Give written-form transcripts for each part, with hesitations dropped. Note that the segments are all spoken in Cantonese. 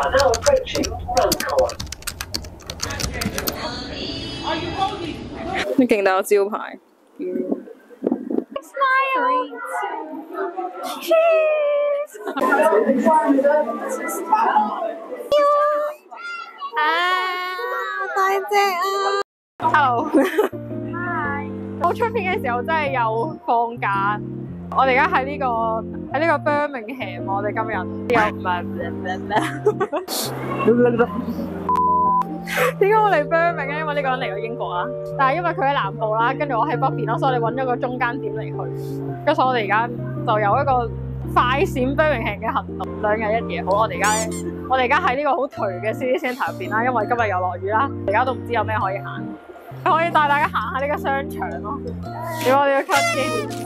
are now approaching Runcorn. 你勁大個招牌。大隻啊 ！Hello。我出片嘅時候真係有放假。我哋而家喺呢個 Birmingham， 我哋今日點解我嚟 Birmingham 咧？因為呢個人嚟咗英國啦，但係因為佢喺南部啦，跟住我喺北邊啦，所以我哋揾咗個中間點嚟去。跟住我哋而家就有一個快閃 Birmingham 嘅行動，2日1夜。好，我哋而家喺呢個好頹嘅 City Centre 入邊啦，因為今日又落雨啦，而家都唔知有咩可以行。可以帶大家行下呢個商場咯。點我哋要 cut 機？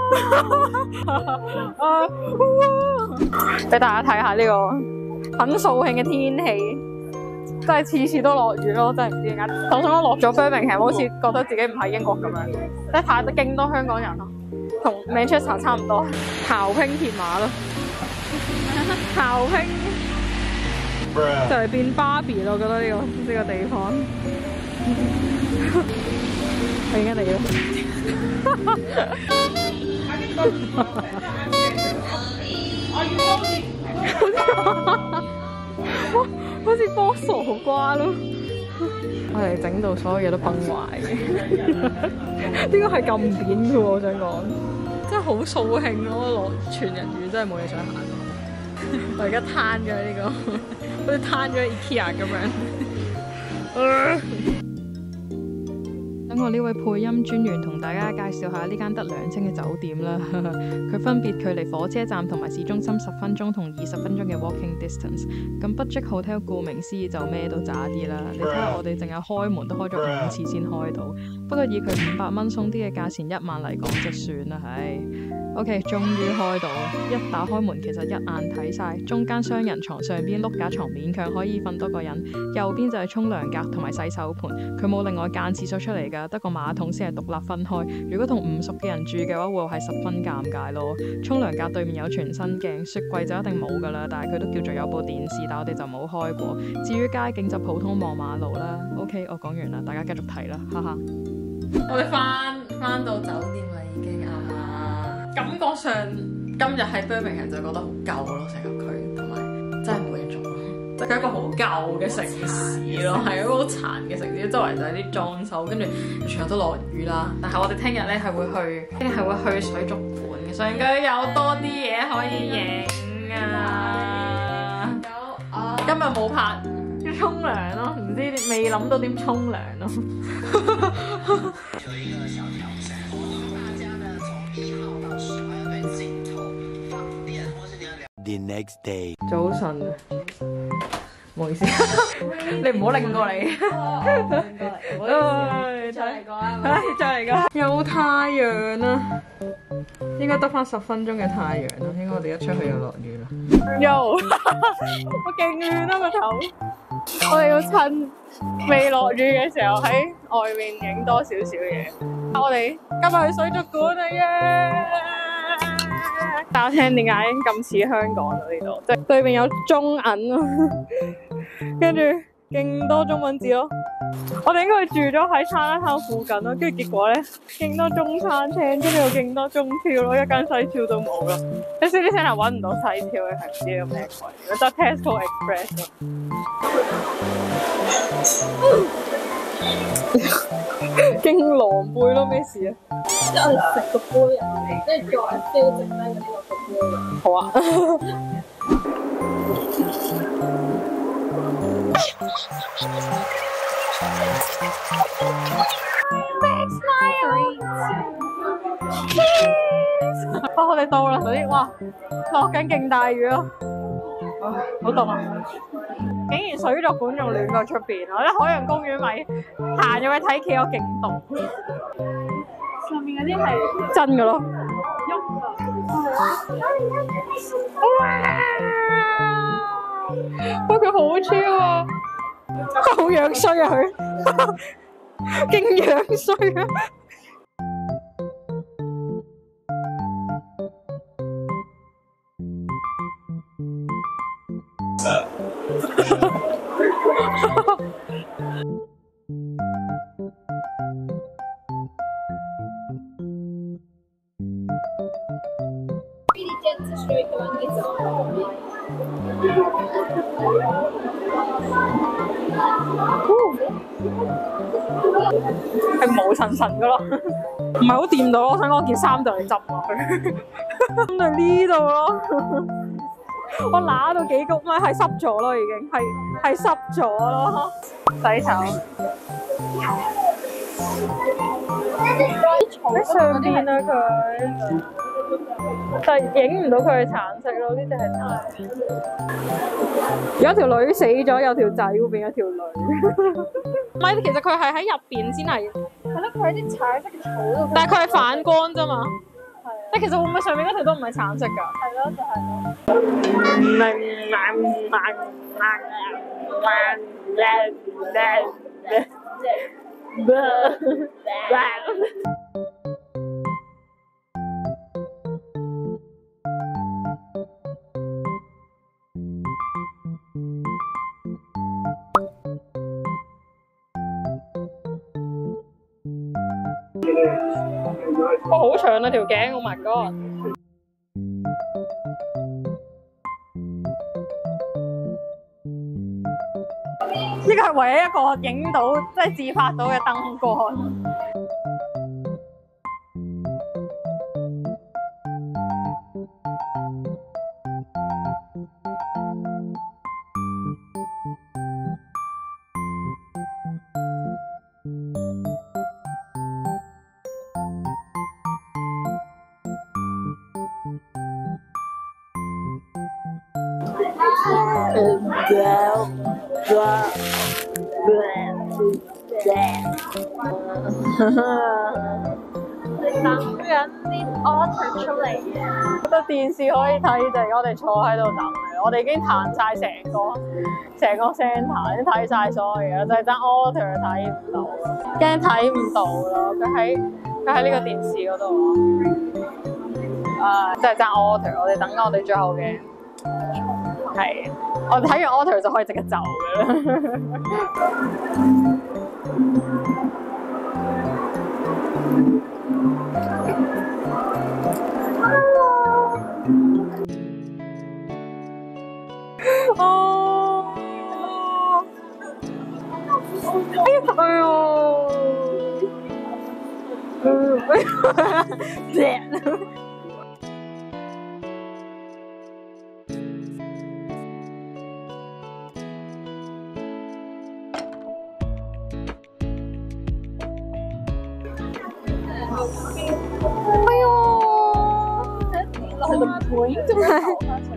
俾大家睇下呢個很掃興嘅天氣，真係次次都落雨咯，真係唔知點解。就算我落咗 Birmingham，好似覺得自己唔喺英國咁樣，即係睇得勁多香港人咯，同 Manchester 差唔多。刨拼鐵馬咯，刨拼就嚟變芭比咯，我覺得呢個地方。我而家嚟咯，好似剝傻瓜咯。我哋整到所有嘢都崩壞嘅，點解係咁扁嘅喎？我想講，真係好掃興咯！落全日雨真係冇嘢想行。我而家攤咗呢個，好似攤咗 IKEA 咁樣。等我呢位配音專員同大家介紹下呢間得2星嘅酒店啦。佢分別距離火車站同埋市中心10分鐘同20分鐘嘅 walking distance。咁 budget hotel 顧名思義就咩都渣啲啦。你睇下我哋淨係開門都開咗5次先開到。不過以佢500蚊鬆啲嘅價錢1萬嚟講就算啦，唉。OK， 終於開到，一打開門其實一眼睇晒，中間雙人床上邊碌架床勉強可以瞓多個人，右邊就係沖涼格同埋洗手盤，佢冇另外間廁所出嚟㗎，得個馬桶先係獨立分開。如果同唔熟嘅人住嘅話，會係十分尷尬咯。沖涼格對面有全身鏡，雪櫃就一定冇㗎啦，但係佢都叫做有部電視，但我哋就冇開過。至於街景就普通望馬路啦。OK， 我講完啦，大家繼續睇啦，哈哈。我哋翻到酒店啦，已經啊。感覺上今日喺 Birmingham 就覺得好舊咯，成個區同埋真係冇嘢做咯，即係一個好舊嘅城市咯，係一個好殘嘅城市，周圍就係啲裝修，跟住全日都落雨啦。但係我哋聽日咧係會去水族館嘅，所以應該有多啲嘢可以影啊。今日冇拍要沖涼咯，唔知未諗到點沖涼咯。 The next day， 早晨啊，唔好意思，你唔好擰過嚟。再嚟個啊！再嚟個。有太陽啦，應該得翻10分鐘嘅太陽啦。應該我哋一出去就落雨啦。我勁亂啊個頭！我哋要趁未落雨嘅時候喺外面影多少少嘢。我哋今日去水族館啊耶！大家聽點解咁似香港啊？呢度即係對面有中銀咯，跟住勁多中文字咯。我哋應該住咗喺餐廳附近咯，跟住結果咧勁多中餐廳，跟住又勁多中超咯，一間西超都冇咯。你知唔知聽日揾唔到西超嘅係唔知有咩鬼？得 Tesco Express 咯。勁狼狽咯，咩事啊？即係我哋食個杯啊，即係作為標準咧，呢個杯。好啊。我哋到啦，首先哇，落緊勁大雨咯，好凍啊！竟然水族館仲暖過出邊，我覺得海洋公園咪行入去睇企鵝勁凍。上面嗰啲係真嘅咯，哇！佢好超啊，好樣衰啊佢，勁樣衰啊！ 係毛層層噶咯，唔係好掂到咯。我想講件衫就嚟浸落去，咁就呢度咯。我揦到幾谷咪係濕咗咯，已經係濕咗咯。洗手喺上邊啊佢，但係影唔到佢嘅橙色咯。呢隻係橙。如果條女死咗，有條仔會變咗條女。唔係，其實佢係喺入邊先係。係咯，佢喺啲橙色嘅草度。但係佢係反光啫嘛。係。但其實會唔會上面嗰條都唔係橙色㗎？係咯，就係咯。哇，好長啊條頸 ！Oh my god！ 呢個係唯一一個影到即係自拍到嘅燈光。等緊啲 otter 出嚟嘅，覺得電視可以睇定，我哋坐喺度等嘅。我哋已經彈晒成個 centre， 已經睇晒所有嘢，就係爭 otter 睇唔到，驚睇唔到咯。佢喺呢個電視嗰度啊，真係爭 otter。我哋等緊我哋最後嘅，係我哋睇完 otter 就可以即刻走嘅啦。哦，哎呦，哎呦，落去個背真係。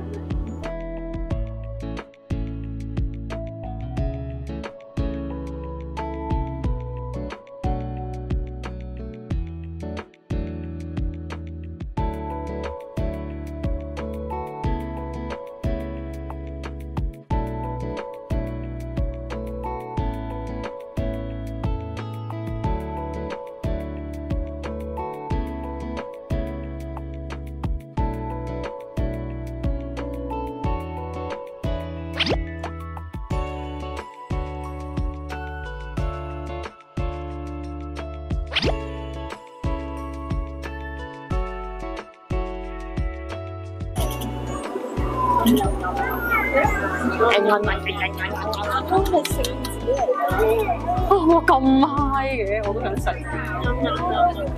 都係聖子嚟嘅。哇，咁嗨嘅，我都想食。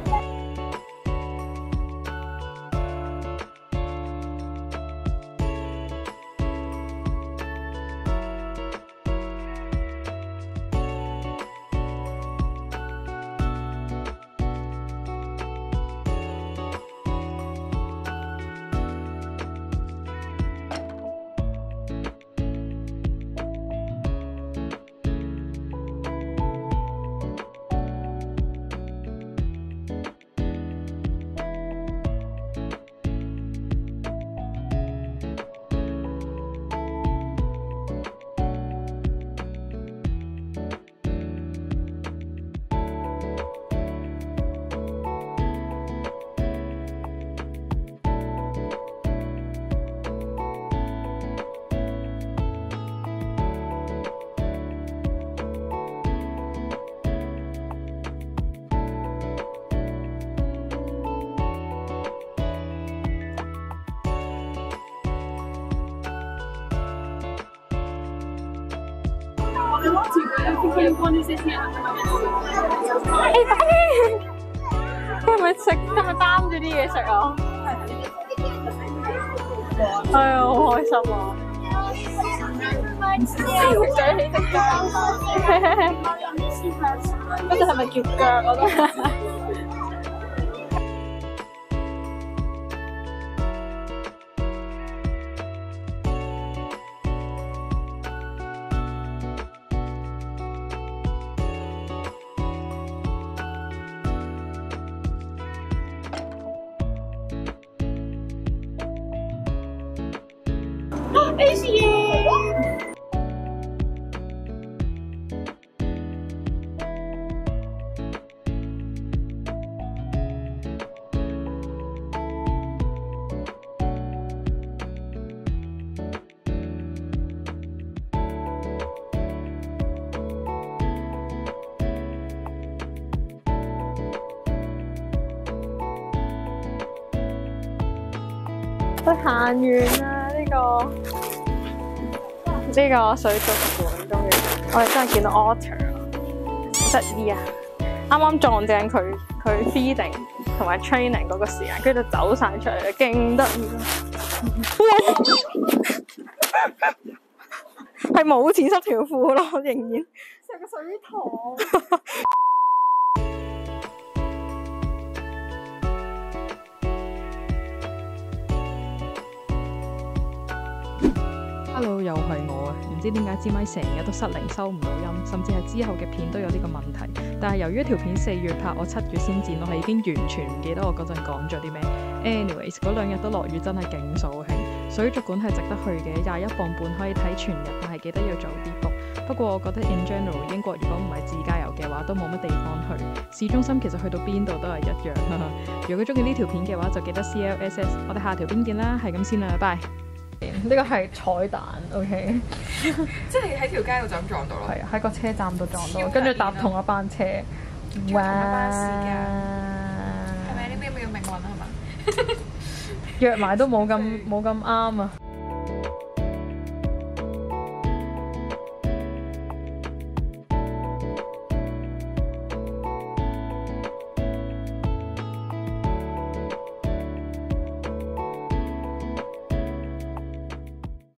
佢係咪擔住啲嘢食啊？哎呀，好開心啊！食掌起隻腳，嗰隻係咪叫腳我都？佢行完啦，呢個水族館終於，我哋真係見到 otter， 好得意啊！啱啱撞正佢 feeding 同埋 training 嗰個時間，跟住就走晒出嚟，勁得意啊！係冇錢濕條褲咯，仍然成個水塘。Hello， 又係我啊！唔知點解支咪成日都失靈收唔到音，甚至係之後嘅片都有呢個問題。但係由於條片4月拍，我7月先剪，我係已經完全唔記得我嗰陣講咗啲咩。Anyways， 嗰2日都落雨，真係勁掃興。水族館係值得去嘅，21磅半可以睇全日，但係記得要早啲 book。不過我覺得 in general 英國如果唔係自駕遊嘅話，都冇乜地方去。市中心其實去到邊度都係一樣。如果中意呢條片嘅話，就記得 CLSS。我哋下條片見啦，係咁先啦，拜。呢個係彩蛋 ，OK， 即係喺條街度就咁撞到咯。 係啊，喺個車站度撞到，跟住搭同一班車。 哇！巴士㗎，係咪呢邊有命運啊？係嘛？ 約埋都冇咁啱啊！